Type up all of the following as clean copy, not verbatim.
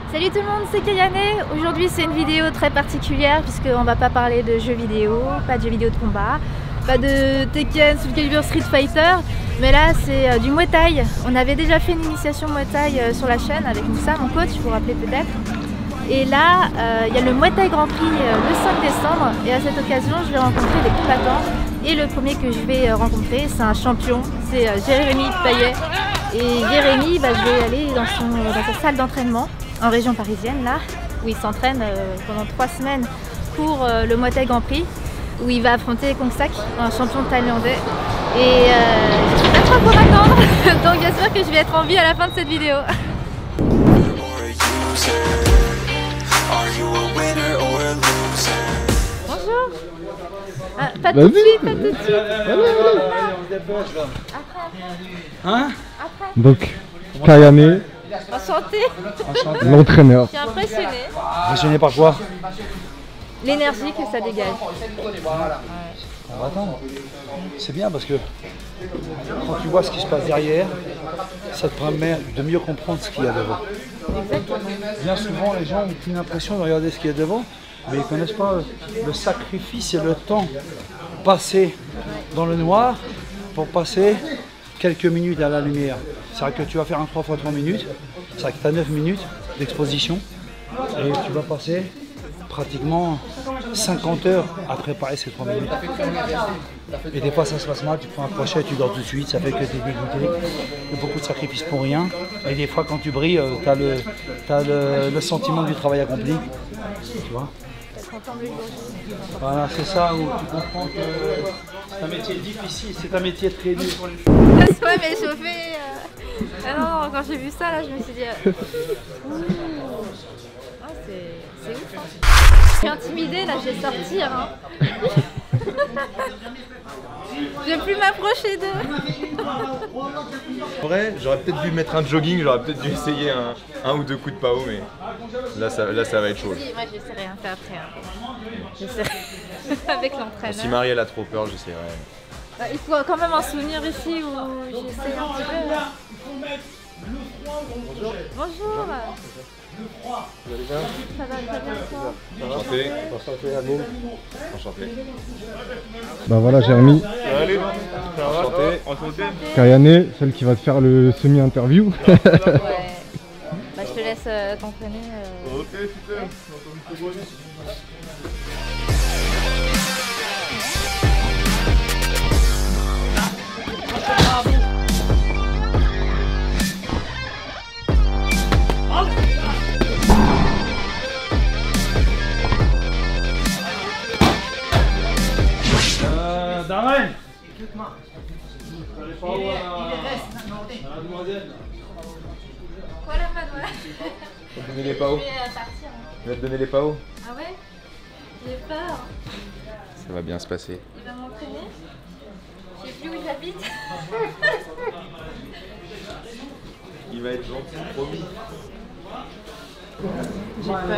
Salut tout le monde, c'est Kayane. Aujourd'hui c'est une vidéo très particulière puisqu'on va pas parler de jeux vidéo, pas de jeux vidéo de combat, pas de Tekken, Soul Calibur, Street Fighter, mais là c'est du Muay Thai. On avait déjà fait une initiation Muay Thai sur la chaîne avec Moussa, mon coach, vous vous rappelez peut-être. Et là il y a le Muay Thai Grand Prix le 5 décembre et à cette occasion je vais rencontrer des combattants. Et le premier que je vais rencontrer c'est un champion, c'est Jérémy Payet. Et Jérémy, je vais aller dans sa salle d'entraînement en région parisienne, là, où il s'entraîne pendant 3 semaines pour le Muay Thai Grand Prix, où il va affronter Kongsak, un champion thaïlandais. Et je suis pas trop pour attendre, donc j'espère que je vais être en vie à la fin de cette vidéo. Bonjour. Ah, pas tout de suite, pas tout de suite. Hein? Après. Donc, Kayane, Enchantée. l'entraîneur. Je suis impressionnée. Impressionné par quoi? L'énergie que ça dégage. On va attendre. C'est bien parce que quand tu vois ce qui se passe derrière, ça te permet de mieux comprendre ce qu'il y a devant. Exactement. Bien souvent, les gens ont une impression de regarder ce qu'il y a devant, mais ils ne connaissent pas le sacrifice et le temps passé dans le noir pour passer quelques minutes à la lumière. C'est vrai que tu vas faire un 3 x 3 minutes, c'est vrai que tu as 9 minutes d'exposition et tu vas passer pratiquement 50 heures à préparer ces 3 minutes. Et des fois ça se passe mal, tu prends un crochet, tu dors tout de suite, ça fait que tu es dégoûté. Il y a beaucoup de sacrifices pour rien. Et des fois quand tu brilles, tu as le sentiment du travail accompli. Tu vois? Voilà, c'est ça où tu comprends que c'est un métier difficile, c'est un métier très dur. Ouais, mais chauffer. Ah non, quand j'ai vu ça, là, je me suis dit. Ah, c'est ouf. Hein. Je suis intimidée, là, je vais sortir. Hein. Je vais plus m'approcher d'eux. En vrai, j'aurais peut-être dû mettre un jogging, j'aurais peut-être dû essayer un ou deux coups de pao, mais là ça va être chaud. Si, moi, j'essaierai rien faire après. Hein. J'essaierai avec l'entraîneur. Si Marielle a trop peur, j'essaierai. Il faut quand même un souvenir ici où j'essaie un petit peu. Bonjour. Bonjour. Vous allez bien? Ça va très bien, toi? Enchanté. Enchanté, Amine. Enchanté. Bah voilà, Jérémy, Salut. Enchanté. Enchanté. Kayane, celle qui va te faire le semi-interview. Ouais. Bah, je te laisse t'entraîner. Ok, super. Darren! Quoi la mademoiselle? Tu vas te donner les pao? Tu vas te donner les pao? Ah ouais? J'ai peur. Ça va bien se passer. Il va m'entraîner. Je sais plus où il habite. Il va être gentil, promis. J'ai peur.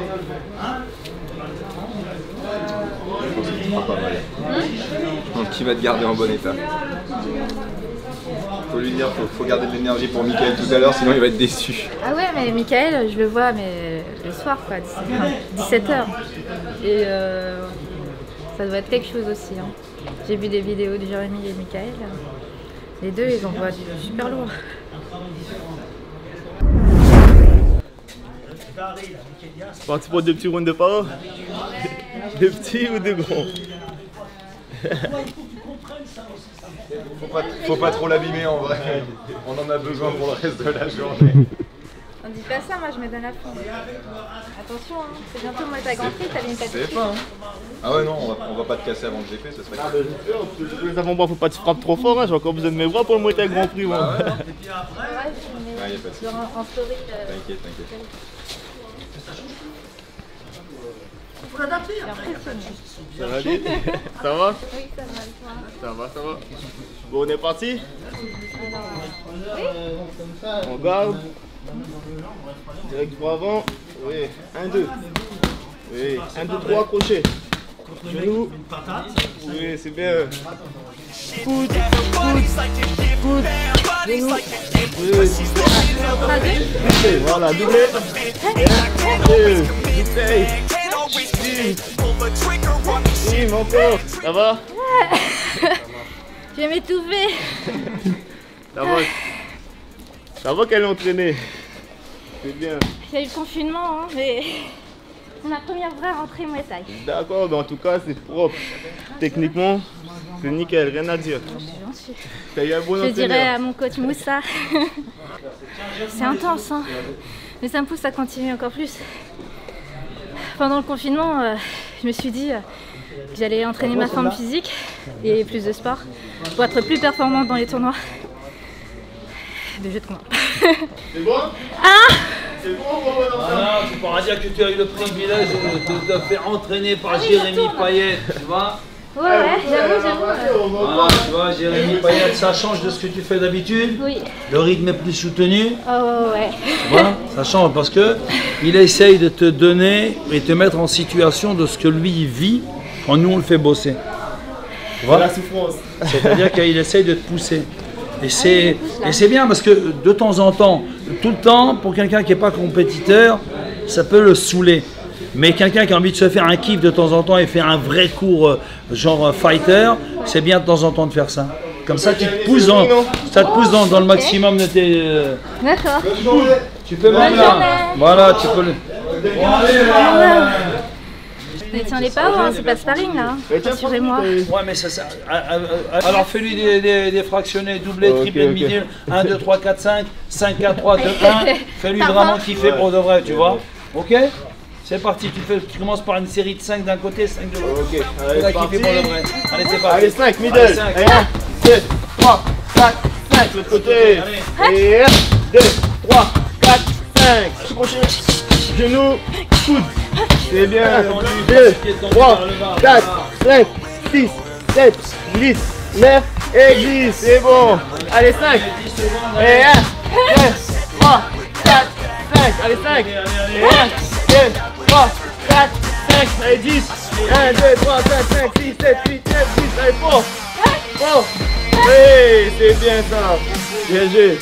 Je pense qu'il te fera pas mal. Je pense qu'il va te garder en bon état. Faut lui dire, faut garder de l'énergie pour Mickaël tout à l'heure, sinon il va être déçu. Ah ouais, mais Mickaël, je le vois mais le soir, quoi, 17h. Et ça doit être quelque chose aussi. Hein. J'ai vu des vidéos de Jérémy et Mickaël. Les deux, ils envoient du super lourd. C'est parti pour 2 petits rounds de pao? Des petits ou des gros? Faut pas trop l'abîmer en vrai. On en a besoin pour le reste de la journée. On dit pas ça, moi je me donne à fond. Attention, hein, c'est bientôt moi ta Grand Prix, t'as une C'est pas, hein. Ah ouais non, on va pas te casser avant le GP, ce serait cool. Les avant-bras, faut pas te frapper trop fort, hein. J'ai encore besoin de mes bras pour le Muay Thai Grand Prix. Moi. Ouais, je Ah, y a pas de souci. en story. T'inquiète, t'inquiète. Ça va aller? Ça va? Oui, ça va, toi. Ça va, ça va. Bon, on est parti? On garde. Direct pour avant. Oui, 1, 2. Oui, 1, 2, 3, crochet. Genou. Oui, c'est bien. Coude, coude, coude. genou. Oui, voilà, doublé. Oui, encore. Ça va? Je vais m'étouffer. Ça va qu'elle est entraînée. C'est bien. Il y a eu le confinement, hein, mais c'est ma première vraie rentrée Muay Thai. D'accord, mais en tout cas, c'est propre. Techniquement, c'est nickel, rien à dire. T'as eu un bon Je entraîneur. dirais à mon coach Moussa. C'est intense, hein, mais ça me pousse à continuer encore plus. Pendant le confinement, je me suis dit que j'allais entraîner ma forme physique et plus de sport pour être plus performante dans les tournois de jeux de combat. C'est bon? Ah! C'est bon, Voilà, tu pourras dire que tu as eu le privilège de te faire entraîner par Jérémy Payet, tu vois. Ouais, j'avoue. Voilà, tu vois, Jérémy Payet, ça change de ce que tu fais d'habitude. Oui. Le rythme est plus soutenu. Oh ouais. Tu vois, ça change parce que il essaye de te donner et te mettre en situation de ce que lui il vit quand nous on le fait bosser. Tu vois, la souffrance. c'est-à-dire qu'il essaye de te pousser. Et c'est bien parce que de temps en temps, tout le temps, pour quelqu'un qui n'est pas compétiteur, ça peut le saouler. Mais quelqu'un qui a envie de se faire un kiff de temps en temps et faire un vrai cours genre fighter, c'est bien de temps en temps de faire ça. Comme ça, tu te pousses dans le maximum de tes... D'accord. Tu peux même là. Voilà, tu peux le... Bon, allez, Mais tiens les pas, hein, c'est pas sparring là. Rassurez-moi. Ouais, mais ça. Alors fais-lui des fractionnés, doublés, triplés, middle, 1, 2, 3, 4, 5, 5, 4, 3, 2, 1. Fais-lui vraiment kiffer pour de vrai, tu vois. Ok? C'est parti, tu commences par une série de 5 d'un côté, 5 de l'autre. Ok, Tu vas kiffer pour de vrai. Allez, c'est parti. Allez, 5, middle. Allez, 5. 1, 2, 3, 4, 5. De l'autre côté. Et 1, 2, 3, 4, 5. Crochet. Genou. Coude. C'est bien. 2, 3, 4, 5, 6, 7, 8, 9 et 10. C'est bon. Allez, 5. Et 1, 2, 3, 4, 5. Allez, 5. Et 1, 2, 3, 4, 5. Allez, 10. 1, 2, 3, 4, 5, 6, 7, 8, 9, 10. Allez, fort. Fort. Oui, c'est bien ça. Bien joué.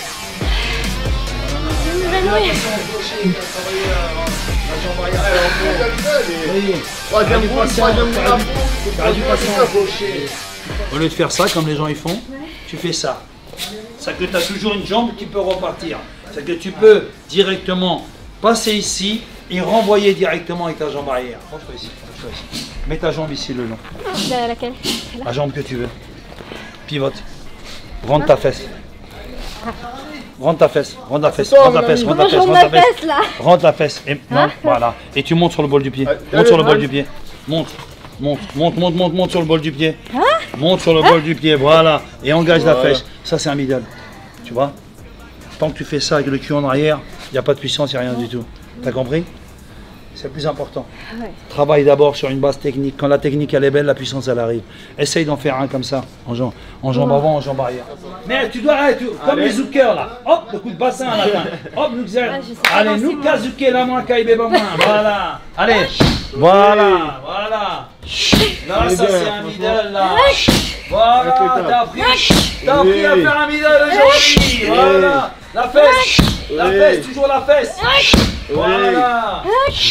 Au lieu de faire ça comme les gens ils font, tu fais ça. C'est que tu as toujours une jambe qui peut repartir. C'est que tu peux directement passer ici et renvoyer directement avec ta jambe arrière. Franchement ici, ici. Mets ta jambe ici le long. Laquelle? La jambe que tu veux. Pivote. Rentre ta fesse. Rentre ta fesse, rentre ta fesse, rentre ta fesse, rentre ta fesse, rentre ta fesse, rentre la fesse, et non, voilà, et tu montes sur le bol du pied, monte sur le bol du pied, monte sur le bol du pied, monte sur le bol du pied, voilà, et engage la fesse, ça c'est un middle, tu vois, tant que tu fais ça avec le cul en arrière, il n'y a pas de puissance, il n'y a rien du tout, t'as compris? C'est le plus important. Travaille d'abord sur une base technique. Quand la technique elle est belle, la puissance elle arrive. Essaye d'en faire un comme ça, en jambe avant, en jambe arrière. Mais tu dois, comme les zoukers là. Hop, le coup de bassin à la fin. Hop, nous allez, nous kazuke la main, kaibé la main. Voilà. Allez. Voilà. Là, ça c'est un middle là. Voilà, t'as appris à faire un middle aujourd'hui. Voilà. La fesse, toujours la fesse. Voilà.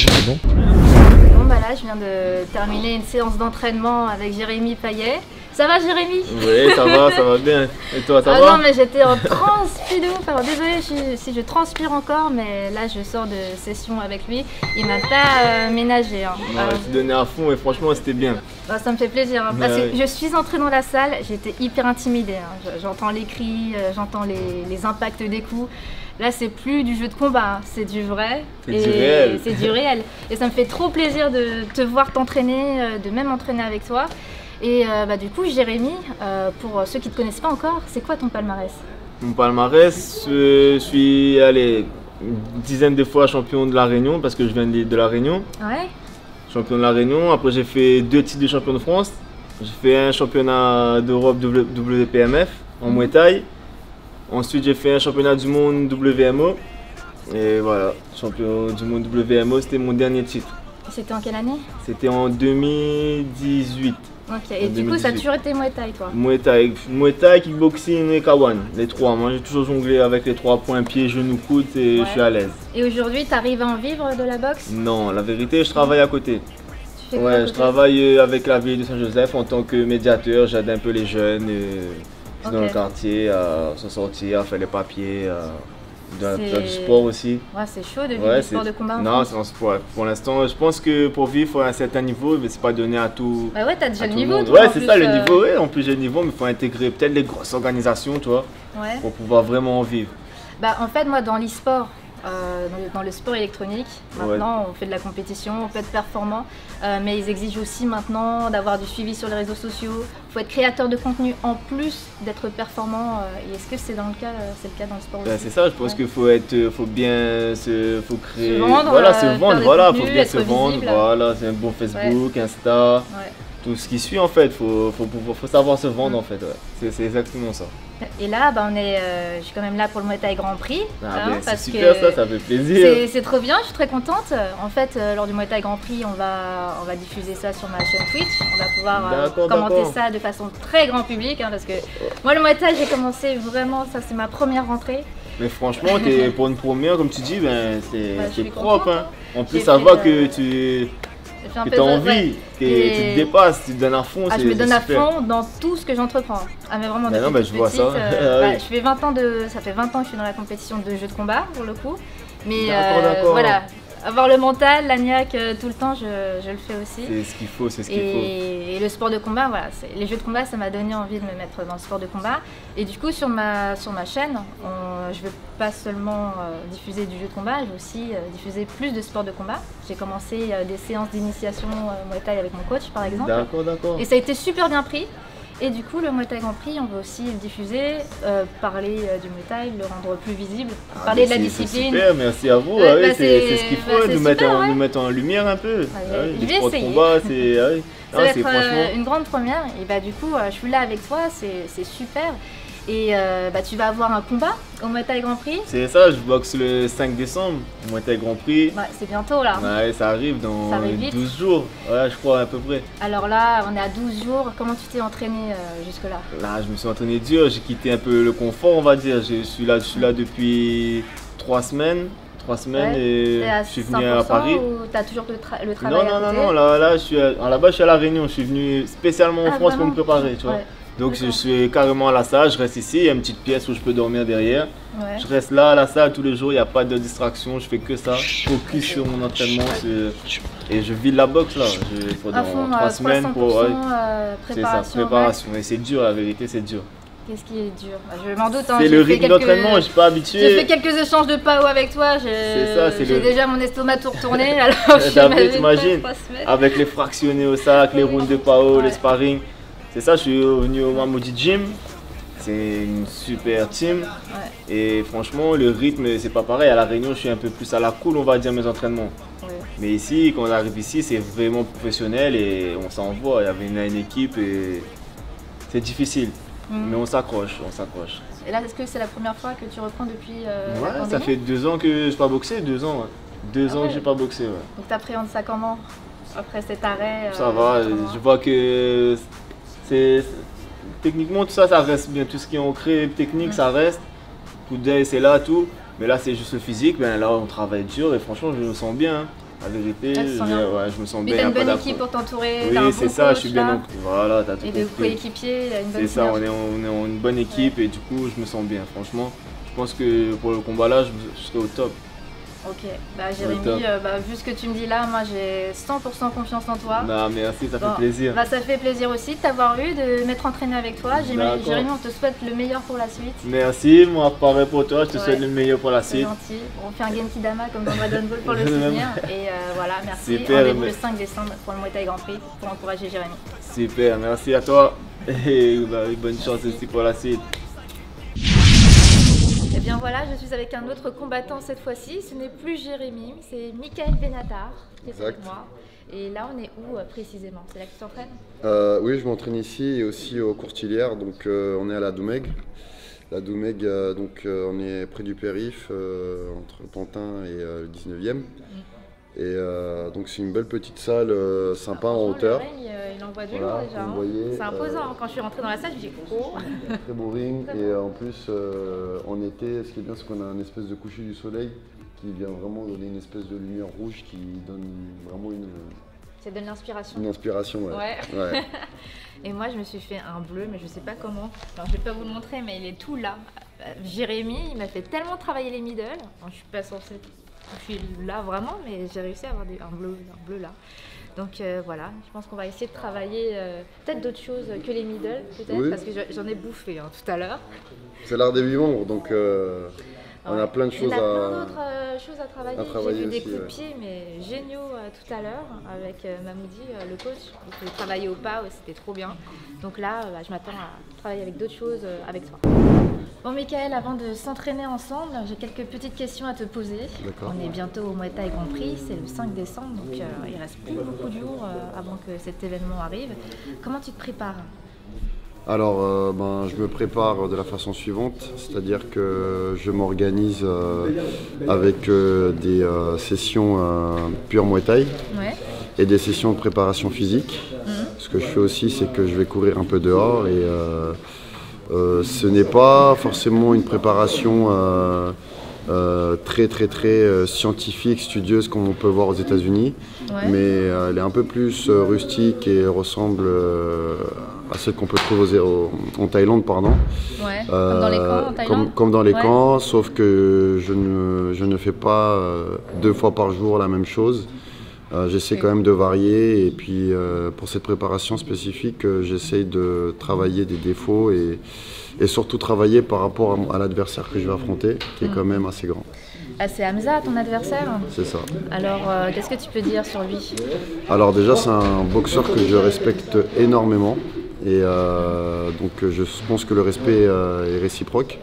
Bon bah là je viens de terminer une séance d'entraînement avec Jérémy Payet. Ça va Jérémy? Oui, ça va bien. Et toi, ça va? Non mais j'étais en transpi de ouf. Alors désolée si je transpire encore, mais là je sors de session avec lui. Il m'a pas ménagé. Hein. Tu donnais à fond et franchement c'était bien. Bah, ça me fait plaisir. Hein, parce que je suis entrée dans la salle, j'étais hyper intimidée. Hein. J'entends les cris, j'entends les impacts des coups. Là, c'est plus du jeu de combat, hein. C'est du vrai. C'est du réel. Et ça me fait trop plaisir de te voir t'entraîner, de même entraîner avec toi. Et du coup, Jérémy, pour ceux qui ne te connaissent pas encore, c'est quoi ton palmarès? Mon palmarès, je suis allé une dizaine de fois champion de la Réunion parce que je viens de la Réunion. Ouais. Champion de la Réunion. Après, j'ai fait 2 titres de champion de France. J'ai fait un championnat d'Europe WPMF en Muay Thai. Ensuite, j'ai fait un championnat du monde WMO. Et voilà, champion du monde WMO, c'était mon dernier titre. C'était en quelle année? C'était en 2018. Ok, et En du coup, ça a 2018. toujours été Muay Thai, toi? Muay Thai, kickboxing et Kawan, les trois. Moi, j'ai toujours jonglé avec les trois points, pieds, genoux, coudes et Ouais. je suis à l'aise. Et aujourd'hui, tu arrives à en vivre de la boxe? Non, la vérité, je travaille à côté. Tu fais quoi à Ouais, je côté? travaille avec la ville de Saint-Joseph en tant que médiateur. J'aide un peu les jeunes dans le Ok. quartier à s'en sortir, à faire les papiers, à C'est- faire du sport aussi. Ouais, c'est chaud de vivre Ouais, du sport de combat en Non, France. c'est un sport. Pour l'instant, je pense que pour vivre à un certain niveau, mais c'est pas donné à tout. Bah ouais, t'as déjà à le tout niveau, monde. toi, Ouais, en c'est plus, ça le niveau. Ouais, en plus j'ai le niveau, mais il faut intégrer peut-être les grosses organisations, tu vois, Ouais. pour pouvoir vraiment en vivre. Bah en fait, moi, dans l'e-sport, dans le sport électronique, maintenant, on fait de la compétition, on peut être performant, mais ils exigent aussi maintenant d'avoir du suivi sur les réseaux sociaux. Il faut être créateur de contenu en plus d'être performant. Et est-ce que c'est dans le cas, c'est le cas dans le sport Ben, aussi? c'est ça, je pense Ouais. qu'il faut bien faut créer, Se vendre, voilà, se faire vendre, des voilà, contenus, faut bien être se vendre, visible. voilà, c'est un bon Facebook, Insta, Ouais. tout ce qui suit en fait, faut savoir se vendre en fait, ouais. C'est exactement ça. Et là, bah, je suis quand même là pour le Muay Thai Grand Prix. Ah, ben, c'est parce super que ça fait plaisir. c'est trop bien, je suis très contente. En fait, lors du Muay Thai Grand Prix, on va diffuser ça sur ma chaîne Twitch. On va pouvoir D'accord, commenter d'accord. ça de façon très grand public. Parce que moi, le Muay Thai, j'ai commencé vraiment, ça c'est ma première rentrée. Mais franchement, pour une première, comme tu dis, ben, Bah, je c'est suis propre. contente, Hein. En plus, J'ai ça fait, va que tu J'ai fait un que peu as de- envie, ouais. que Et- tu te dépasses, tu te donnes à fond. Ah, je c'est- me donne c'est à super. fond dans tout ce que j'entreprends. Ah, mais vraiment, Bah depuis non, bah, toute je vois petite, ça. Ah oui. je fais 20 ans ça fait 20 ans que je suis dans la compétition de jeux de combat, pour le coup. Mais D'accord, d'accord. voilà, avoir le mental, la niaque tout le temps, je le fais aussi. C'est ce qu'il faut, c'est ce qu'il faut. Et le sport de combat, voilà, les jeux de combat, ça m'a donné envie de me mettre dans le sport de combat. Et du coup, sur ma chaîne, je ne veux pas seulement diffuser du jeu de combat, je veux aussi diffuser plus de sports de combat. J'ai commencé des séances d'initiation Muay Thai avec mon coach, par exemple. D'accord, d'accord. Et ça a été super bien pris. Et du coup, le Muay Thai Grand Prix, on veut aussi le diffuser, parler du Muay Thai, le rendre plus visible, parler de la C'est discipline. super, merci à vous. Ouais, Ah oui, bah, c'est ce qu'il faut, c'est nous, super, mettre ouais. nous mettre en lumière un peu. Ah, Ah oui, je les vais sports de essayer. combat, c'est. Ah oui. Ça Non, va c'est être franchement. une grande première. Et bah du coup, je suis là avec toi, c'est super. Et bah, tu vas avoir un combat au Muay Thai Grand Prix. C'est ça, je boxe le 5 décembre, Muay Thai Grand Prix. Bah, c'est bientôt là. Ouais, ça arrive dans Ça arrive vite. 12 jours. Ouais, je crois à peu près. Alors là, on est à 12 jours. Comment tu t'es entraîné jusque-là? Là, je me suis entraîné dur, j'ai quitté un peu le confort, on va dire. Je suis là depuis 3 semaines. 3 semaines Ouais. et T'es à je suis venu à 100% Paris. ou t'as toujours le travail Non, à non, non, côté? non, là, là-bas, je suis à La Réunion. Je suis venu spécialement en Ah, France pour vraiment? me préparer, tu vois. Ouais. Donc, je D'accord. suis carrément à la salle, je reste ici. Il y a une petite pièce où je peux dormir derrière. Ouais. Je reste là à la salle tous les jours, il n'y a pas de distraction, je fais que ça. Focus sur mon entraînement et je vis la boxe là. Pendant À fond, 3 semaines 300%, pour. Ouais, c'est ça, préparation. ouais. préparation. Et c'est dur, la vérité, c'est dur. Qu'est-ce qui est dur? Je m'en doute. Hein, C'est j'ai le fait rythme quelques- d'entraînement, je suis pas J'ai fait habitué. quelques échanges de PAO avec toi. C'est ça, c'est J'ai le- déjà mon estomac tout retourné. Alors je T'as vu, m'avais t'imagines? fait 3 semaines. Avec les fractionnés au sac, les rounds de PAO, Ouais. les sparring. C'est ça, je suis venu au Mamoudi Gym. C'est une super team. Ouais. Et franchement, le rythme, c'est pas pareil. À La Réunion, je suis un peu plus à la cool, on va dire, mes entraînements. Ouais. Mais ici, quand on arrive ici, c'est vraiment professionnel et on s'envoie. Il y avait une équipe et c'est difficile. Mais on s'accroche, on s'accroche. Et là, est-ce que c'est la première fois que tu reprends depuis la Ouais, ça pandémie? fait 2 ans que je n'ai pas boxé, 2 ans. Ouais. 2 Ah ans ouais. que j'ai pas boxé, ouais. Donc t'appréhendes ça comment? Après cet arrêt Ça va, comment- je vois que c'est. Techniquement, tout ça, ça reste bien. Tout ce qui est ancré technique, ça reste. Coup d'œil, c'est là, tout. Mais là, c'est juste le physique. Ben là, on travaille dur et franchement, je me sens bien. Hein. La vérité, Ah, tu te sens bien. ouais, je me sens Mais bien. t'as y a une pas bonne d'appro- équipe pour t'entourer, Oui, t'as un c'est bon ça, coach, je suis bien là, ancré. Voilà, t'as tout et de compris. coéquipiers, il y a une bonne C'est ça, synergie. on est en une bonne équipe et du coup, je me sens bien. Franchement, je pense que pour le combat là, je serai au top. Ok, bah top. Jérémy, vu ce que tu me dis là, moi j'ai 100% confiance en toi. Non, merci, ça Bon, fait plaisir. Bah, ça fait plaisir aussi de t'avoir eu, de m'être entraîné avec toi. D'accord. Jérémy, on te souhaite le meilleur pour la suite. Merci, moi, pareil pour toi. Je te Ouais. souhaite le meilleur pour la C'est suite. gentil. On fait un Genki Dama comme dans Dragon Ball pour le Même. souvenir. Et voilà, merci. Super, Rendez-vous mais- le 5 décembre pour le Muay Thai Grand Prix pour encourager Jérémy. Super, merci à toi. Et bah, bonne chance aussi pour la suite. Et bien voilà, je suis avec un autre combattant cette fois-ci. Ce n'est plus Jérémy, c'est Michael Benatar qui est avec Exact. moi. Et là, on est où précisément? C'est là que tu t'entraînes? Oui, je m'entraîne ici et aussi aux Courtilières. Donc, on est à la Doumègue. La Doumègue, on est près du périph, entre Pantin et le 19e. Et donc, c'est une belle petite salle sympa en Franchement, hauteur. le ring, il envoie du Voilà, lourd déjà. vous voyez, C'est imposant. Quand je suis rentrée dans la salle, je me dis oh. Très beau ring. Et en plus, en été, ce qui est bien, c'est qu'on a un espèce de coucher du soleil qui vient vraiment donner une espèce de lumière rouge qui donne vraiment Ça donne l'inspiration. une inspiration. Ouais. Et moi, je me suis fait un bleu, mais je sais pas comment. Alors, je vais pas vous le montrer, mais il est tout là. Jérémy, il m'a fait tellement travailler les middle. Alors, je suis pas censée toucher là vraiment, mais j'ai réussi à avoir un bleu là. Donc voilà, je pense qu'on va essayer de travailler peut-être d'autres choses que les middle, peut-être, Oui. parce que j'en ai bouffé tout à l'heure. C'est l'art des 8 membres, donc on a plein de choses Il y a plein d'autres choses à travailler. J'ai vu des aussi, coups de pied, mais géniaux tout à l'heure avec Mamoudi, le coach. Il fait travailler au pas, c'était trop bien. Donc là, je m'attends à travailler avec d'autres choses avec toi. Bon, Michael, avant de s'entraîner ensemble, j'ai quelques petites questions à te poser. D'accord. On est bientôt au Muay Thai Grand Prix, c'est le 5 décembre, donc il reste plus beaucoup de jours avant que cet événement arrive. Comment tu te prépares? Alors, je me prépare de la façon suivante, c'est-à-dire que je m'organise avec des sessions pure Muay Thai Ouais. et des sessions de préparation physique. Ce que je fais aussi, c'est que je vais courir un peu dehors et ce n'est pas forcément une préparation très scientifique, studieuse comme on peut voir aux États-Unis, mais elle est un peu plus rustique et ressemble à celle qu'on peut trouver en Thaïlande, pardon. Ouais. Comme dans les camps en Thaïlande. Comme dans les camps, sauf que je ne fais pas 2 fois par jour la même chose. J'essaie quand même de varier et puis pour cette préparation spécifique, j'essaie de travailler des défauts et surtout travailler par rapport à l'adversaire que je vais affronter, qui est quand même assez grand. Ah, c'est Hamza, ton adversaire? C'est ça. Alors, qu'est-ce que tu peux dire sur lui? Alors déjà, c'est un boxeur que je respecte énormément et donc je pense que le respect est réciproque.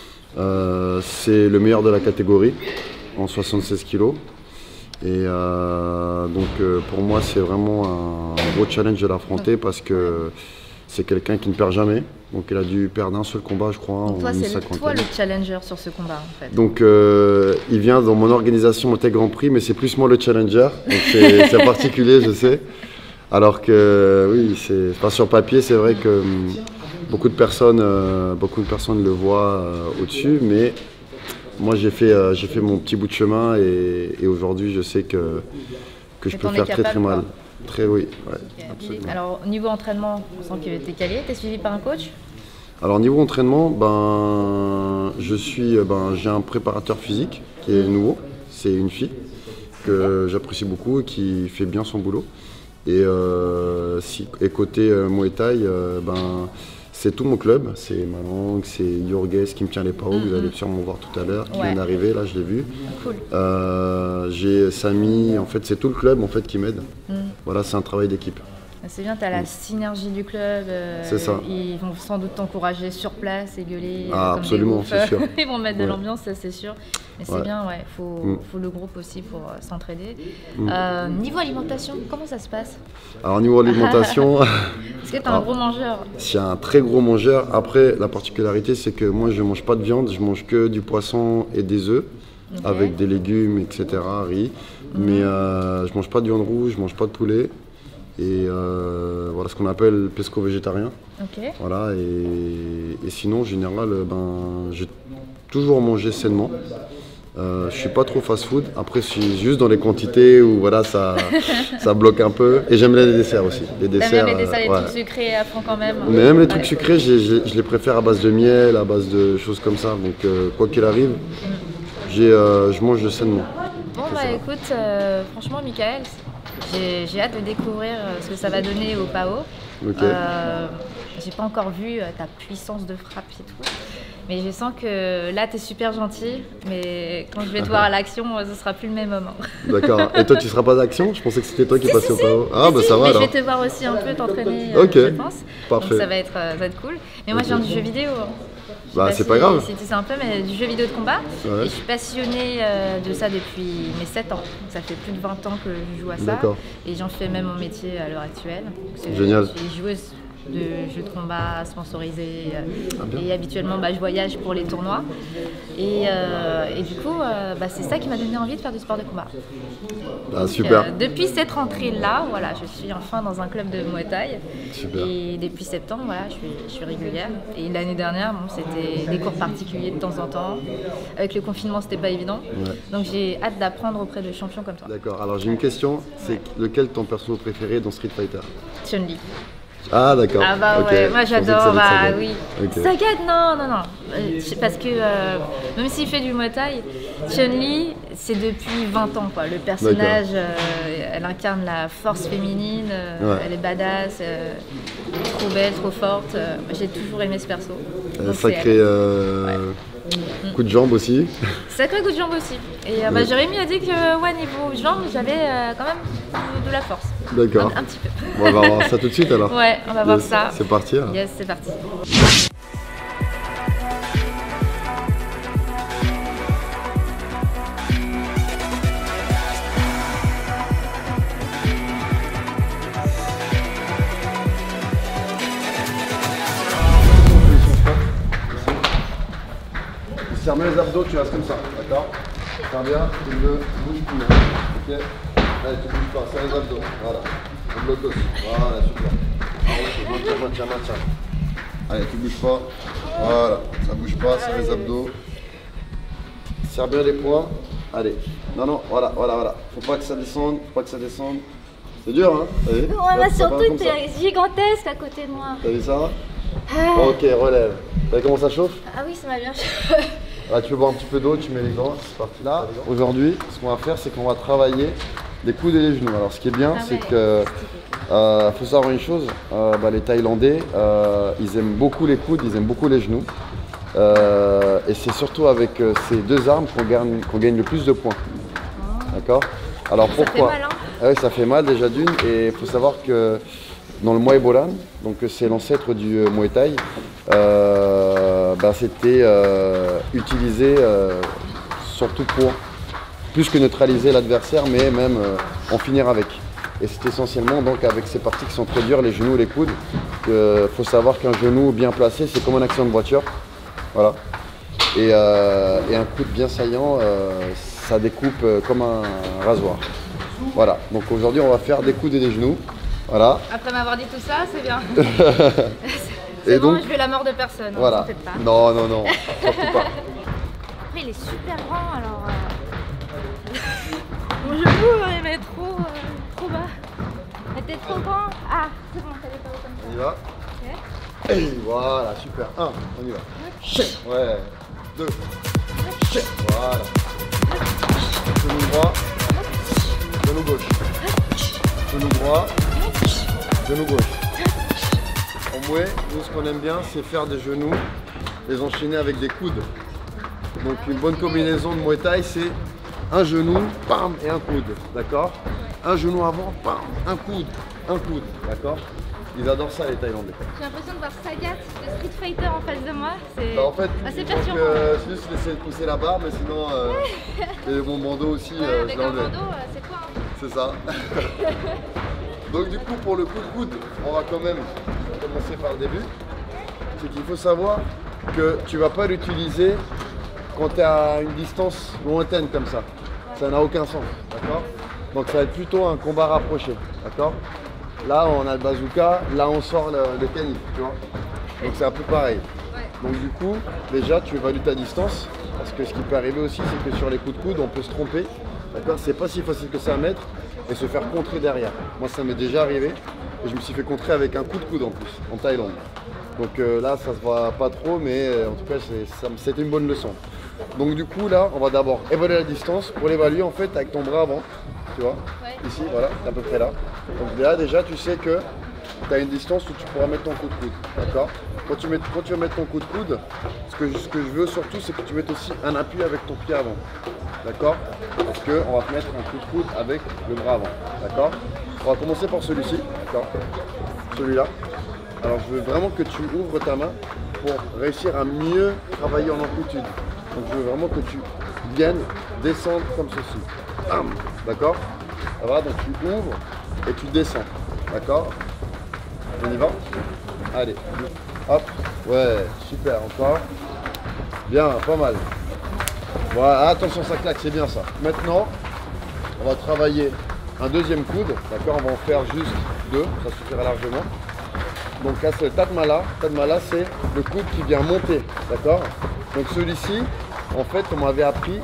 C'est le meilleur de la catégorie en 76 kg. Et donc pour moi c'est vraiment un gros challenge de l'affronter parce que c'est quelqu'un qui ne perd jamais. Donc il a dû perdre un seul combat je crois. Donc toi en une c'est cinquantaine. toi le challenger sur ce combat en fait. Donc il vient dans mon organisation Muay Thai Grand Prix mais c'est plus moi le challenger. Donc c'est particulier je sais. Alors que oui, enfin, sur papier c'est vrai que beaucoup de personnes le voient au-dessus mais moi j'ai fait mon petit bout de chemin et aujourd'hui je sais que je peux faire très mal. Quoi. Oui, ouais, Okay. absolument. Alors au niveau entraînement, on sent que tu es calé, tu es suivi par un coach? Alors niveau entraînement, j'ai un préparateur physique qui est nouveau, c'est une fille que j'apprécie beaucoup et qui fait bien son boulot. Et côté Muay Thai, c'est tout mon club, c'est Malang, c'est Yorges qui me tient les PAO, vous allez sûrement voir tout à l'heure, qui vient d'arriver, là je l'ai vu. Cool. J'ai Samy, en fait c'est tout le club en fait qui m'aide. Voilà, c'est un travail d'équipe. C'est bien, tu as la synergie du club, C'est ça. Ils vont sans doute t'encourager sur place et gueuler. Ah, comme absolument, des oufs. c'est sûr. Ils vont mettre de Ouais. l'ambiance, ça c'est sûr. Mais c'est bien, ouais, faut le groupe aussi pour s'entraider. Niveau alimentation, comment ça se passe? Alors niveau alimentation, Est-ce que tu es un gros mangeur? je suis un très gros mangeur. Après, la particularité, c'est que moi, je ne mange pas de viande, je mange que du poisson et des œufs, avec des légumes, etc., riz. Mais je ne mange pas de viande rouge, je ne mange pas de poulet. Et voilà ce qu'on appelle pesco-végétarien. Ok. Voilà, et sinon, en général, j'ai toujours mangé sainement. Je suis pas trop fast-food. Après, je suis juste dans les quantités où voilà, ça bloque un peu. Et j'aime bien les desserts aussi. Les T'aimes desserts, bien les desserts, les ouais. trucs sucrés à fond quand même? Mais même les trucs sucrés, je les préfère à base de miel, à base de choses comme ça. Donc, quoi qu'il arrive, je mange sainement. Bon, écoute, franchement, Michael, j'ai hâte de découvrir ce que ça va donner au PAO. Ok. J'ai pas encore vu ta puissance de frappe et tout. Mais je sens que là, tu es super gentil. Mais quand je vais te voir à l'action, ce sera plus le même moment. D'accord. Et toi, tu seras pas d'action? Je pensais que c'était toi qui passais au PAO. Ah, Si, ça va mais alors. je vais te voir aussi un peu t'entraîner, Ok. je pense. Parfait. Donc ça va être cool. Mais moi, je viens du jeu vidéo. Je sais Bah, c'est pas grave. Si tu sais un peu, mais du jeu vidéo de combat. Ouais. Et je suis passionnée de ça depuis mes 7 ans. Donc, ça fait plus de 20 ans que je joue à ça. D'accord. Et j'en fais même mon métier à l'heure actuelle. Génial. Je suis joueuse de jeux de combat sponsorisés. Et habituellement, je voyage pour les tournois. Et du coup, c'est ça qui m'a donné envie de faire du sport de combat. Donc, super. Depuis cette rentrée-là, voilà, je suis enfin dans un club de Muay Thai. Super. Et depuis septembre, voilà, je suis régulière. Et l'année dernière, c'était des cours particuliers de temps en temps. Avec le confinement, c'était pas évident. Ouais. Donc j'ai hâte d'apprendre auprès de champions comme toi. D'accord, alors j'ai une question, c'est lequel ton perso préféré dans Street Fighter? Chun-Li. Ah d'accord. Ah bah okay. ouais, moi j'adore, oui. Okay. Sagat, non. Parce que même s'il fait du Muay Thai, Chun-Li, c'est depuis 20 ans quoi. Le personnage, elle incarne la force féminine, elle est badass, trop belle, trop forte. J'ai toujours aimé ce perso. Sacré coup de jambe aussi. Sacré coup de jambe aussi. Et Jérémy a dit que niveau jambe, j'avais quand même de la force. D'accord. Un petit peu. Bon, on va voir ça tout de suite alors. Ouais, on va voir ça. C'est parti. Hein. Yes, c'est parti. Serre bien les abdos, tu restes comme ça, d'accord? Serre bien, tu ne bouges plus. Ok? Allez, tu bouges pas, serre les abdos, voilà. On bloque aussi, voilà, super. Maintiens. Allez, tu bouges pas, voilà, ça bouge pas, serre les abdos. Serre bien les poings, allez. Non, voilà. Faut pas que ça descende, C'est dur, hein? T'as vu? Ouais, surtout que t'es gigantesque à côté de moi. T'as vu ça? Ok, relève. T'as vu comment ça chauffe? Ah oui, ça m'a bien chauffé. Là, tu veux boire un petit peu d'eau, tu mets les gants, c'est parti. Là, aujourd'hui, ce qu'on va faire, c'est qu'on va travailler les coudes et les genoux. Alors, ce qui est bien, c'est que faut savoir une chose, les Thaïlandais, ils aiment beaucoup les coudes, ils aiment beaucoup les genoux. Et c'est surtout avec ces deux armes qu'on gagne le plus de points. D'accord? Alors pourquoi? Ça fait mal, hein? Oui, ça fait mal déjà d'une, et il faut savoir que dans le Muay Bolan, donc c'est l'ancêtre du Muay Thai, c'était utilisé surtout pour plus que neutraliser l'adversaire, mais même en finir avec. Et c'est essentiellement donc avec ces parties qui sont très dures, les genoux et les coudes. Il faut savoir qu'un genou bien placé, c'est comme un accident de voiture. Voilà. Et un coude bien saillant, ça découpe comme un rasoir. Voilà. Donc aujourd'hui, on va faire des coudes et des genoux. Voilà. Après m'avoir dit tout ça, c'est bien. Et bon, donc, je vais la mort de personne. Voilà. Peut-être pas. Non, surtout pas. Après, il est super grand, alors. Mon genou, il va être trop bas. Mais t'es trop grand. Ah, c'est bon, t'as les pas comme ça. On y va. Ok. Et voilà, super. 1, on y va. Ouais. 2. Voilà. Genou droit. Genou gauche. Genou droit. Genou gauche. En Muay, nous ce qu'on aime bien, c'est faire des genoux, les enchaîner avec des coudes. Donc une bonne combinaison de Muay Thai, c'est un genou, bam, et un coude, d'accord? Un genou avant, bam, un coude, d'accord? Ils adorent ça les Thaïlandais. J'ai l'impression de voir Sagat de Street Fighter en face de moi. C'est En fait, assez donc, perturbant. c'est juste laisser pousser la barbe, mais sinon, et mon bandeau aussi, Avec je l'ai un enlevé. bandeau, c'est quoi hein? C'est ça. Donc du coup, pour le coup de coude, on va quand même commencer par le début. C'est qu'il faut savoir que tu ne vas pas l'utiliser quand tu es à une distance lointaine comme ça. Ça n'a aucun sens, d'accord? Donc ça va être plutôt un combat rapproché, d'accord? Là, on a le bazooka, là on sort le canif, tu vois? Donc c'est un peu pareil. Donc du coup, déjà tu évalues ta distance, parce que ce qui peut arriver aussi, c'est que sur les coups de coude, on peut se tromper, d'accord? C'est pas si facile que ça à mettre et se faire contrer derrière. Moi, ça m'est déjà arrivé et je me suis fait contrer avec un coup de coude en plus, en Thaïlande. Donc là, ça se voit pas trop, mais en tout cas, c'était une bonne leçon. Donc du coup, là, on va d'abord évaluer la distance. Pour l'évaluer, en fait, avec ton bras avant, tu vois, ici, voilà, à peu près là. Donc là, déjà, tu sais que tu as une distance où tu pourras mettre ton coup de coude, d'accord? Quand tu vas mettre ton coup de coude, ce que je veux surtout, c'est que tu mettes aussi un appui avec ton pied avant, d'accord? Parce qu'on va te mettre un coup de coude avec le bras avant, d'accord? On va commencer par celui-ci, d'accord? Celui-là. Alors, je veux vraiment que tu ouvres ta main pour réussir à mieux travailler en amplitude. Donc, je veux vraiment que tu viennes descendre comme ceci. Bam, d'accord? Ça va, donc tu ouvres et tu descends, d'accord? On y va? Allez, hop, ouais, super, encore. Bien, pas mal. Voilà, attention, ça claque, c'est bien ça. Maintenant, on va travailler un deuxième coude, d'accord? On va en faire juste 2, ça suffira largement. Donc là, c'est le Tatmala. Tatmala, c'est le coude qui vient monter, d'accord? Donc celui-ci, en fait, on m'avait appris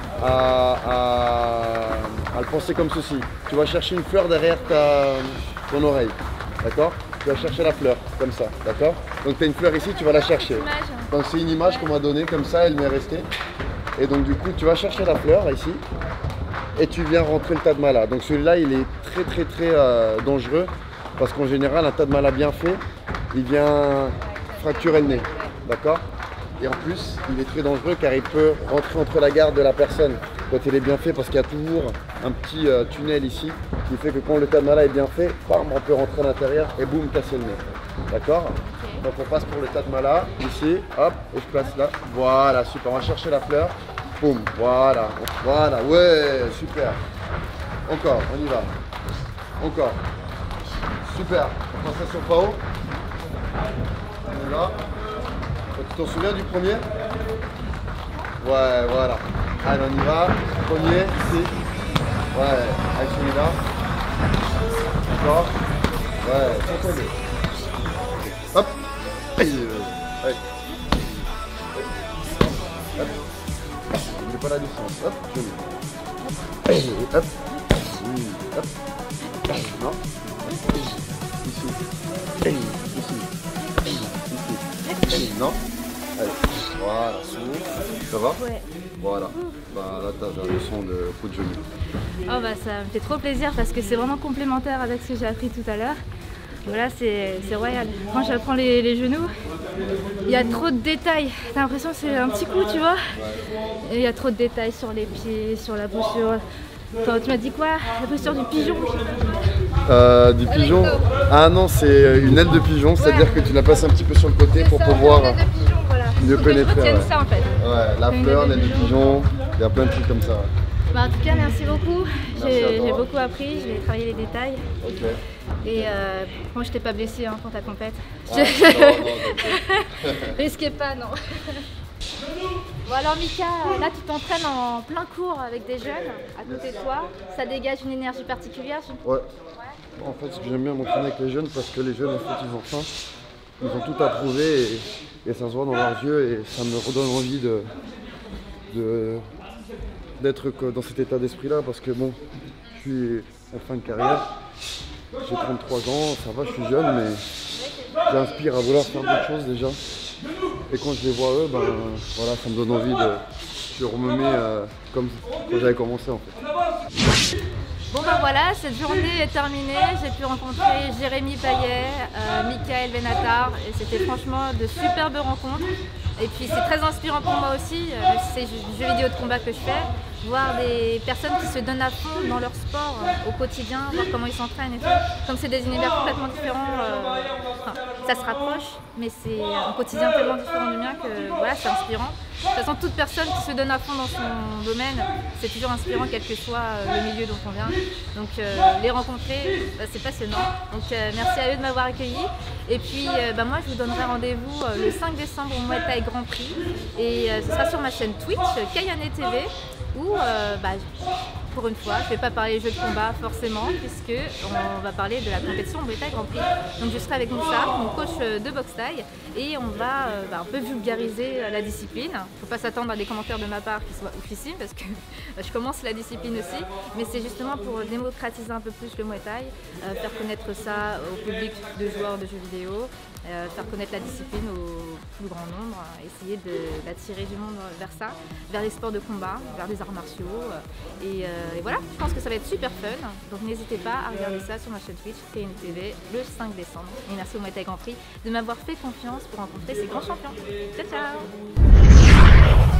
à le penser comme ceci. Tu vas chercher une fleur derrière ton oreille, d'accord? Tu vas chercher la fleur, comme ça, d'accord? Donc tu as une fleur ici, tu vas la chercher. Donc c'est une image qu'on m'a donnée, comme ça, elle m'est restée. Et donc du coup, tu vas chercher la fleur, ici, et tu viens rentrer le Tatmala. Donc celui-là, il est très dangereux, parce qu'en général, un Tatmala bien fait, il vient fracturer le nez, d'accord? Et en plus, il est très dangereux car il peut rentrer entre la garde de la personne quand il est bien fait, parce qu'il y a toujours un petit tunnel ici qui fait que quand le Tatmala est bien fait, bam, on peut rentrer à l'intérieur et boum, casser le nez. D'accord? Donc on passe pour le Tatmala, ici, hop, et je place là. Voilà, super, on va chercher la fleur. Boum, voilà, voilà, ouais, super. Encore, on y va. Encore. Super, concentration pas haut. On y va. Tu t'en souviens du premier? Ouais, voilà. Allez, on y va. Premier, ici. Ouais, avec celui-là. Encore. Ouais, contrôlez. Hop. Allez. Hop. Il n'est pas la distance. Hop, je mets. Allez, hop. Oui, hop. Non. Ici. Ici. Non. Allez. Voilà, souffle. Ça va? Ouais. Voilà. Bah là, t'as un leçon de coup de genou. Oh bah ça me fait trop plaisir parce que c'est vraiment complémentaire avec ce que j'ai appris tout à l'heure. Voilà, c'est royal. Quand j'apprends les genoux, il y a trop de détails. T'as l'impression que c'est un petit coup, tu vois. Et il y a trop de détails sur les pieds, sur la posture. Enfin, tu m'as dit quoi? La posture du pigeon? Du pigeon? Ah non, c'est une aile de pigeon, c'est-à-dire que tu la passes un petit peu sur le côté pour pouvoir mieux pénétrer. Ouais. Ça, en fait. Ouais, la fleur, l'aile de pigeon, il y a plein de trucs comme ça. Bah, en tout cas, merci beaucoup. J'ai beaucoup appris, j'ai travaillé les détails. Ok. Et moi, je t'ai pas blessé hein, pour ta compète. Ah, non, Risquez pas, non. Bon alors Mika, là tu t'entraînes en plein cours avec des jeunes à côté de toi. Ça dégage une énergie particulière? Ouais. En fait, ce que j'aime bien m'entraîner avec les jeunes, parce que les jeunes, en fait, ils ont faim. Ils ont tout approuvé et ça se voit dans leurs yeux et ça me redonne envie d'être dans cet état d'esprit-là, parce que bon, je suis en fin de carrière, j'ai 33 ans, ça va, je suis jeune, mais j'inspire à vouloir faire d'autres choses déjà. Et quand je les vois eux, ben voilà, ça me donne envie de remember comme quand j'avais commencé en fait. Bon ben voilà, cette journée est terminée, j'ai pu rencontrer Jérémy Payet, Mickaël Benatar et c'était franchement de superbes rencontres. Et puis c'est très inspirant pour moi aussi, c'est du jeu vidéo de combat que je fais, voir des personnes qui se donnent à fond dans leur sport au quotidien, voir comment ils s'entraînent et tout. Comme c'est des univers complètement différents, ça se rapproche, mais c'est un quotidien tellement différent du mien que voilà, c'est inspirant. De toute façon, toute personne qui se donne à fond dans son domaine, c'est toujours inspirant quel que soit le milieu dont on vient. Donc les rencontrer, c'est passionnant. Donc merci à eux de m'avoir accueilli. Et puis moi je vous donnerai rendez-vous le 5 décembre au Muay Thai Grand Prix. Et ce sera sur ma chaîne Twitch, Kayane TV, où pour une fois, je ne vais pas parler jeux de combat forcément, puisque on va parler de la compétition Muay Thai Grand Prix. Donc je serai avec Moussa, mon coach de boxe thaï, et on va un peu vulgariser la discipline. Il ne faut pas s'attendre à des commentaires de ma part qui soient oufissimes, parce que je commence la discipline aussi, mais c'est justement pour démocratiser un peu plus le Muay Thai, faire connaître ça au public de joueurs de jeux vidéo, faire connaître la discipline au plus grand nombre, essayer d'attirer du monde vers ça, vers les sports de combat, vers les arts martiaux. Et voilà, je pense que ça va être super fun. Donc n'hésitez pas à regarder ça sur ma chaîne Twitch, Kayane TV, le 5 décembre. Et merci au Muay Thai Grand Prix de m'avoir fait confiance pour rencontrer ces grands champions. Ciao ciao.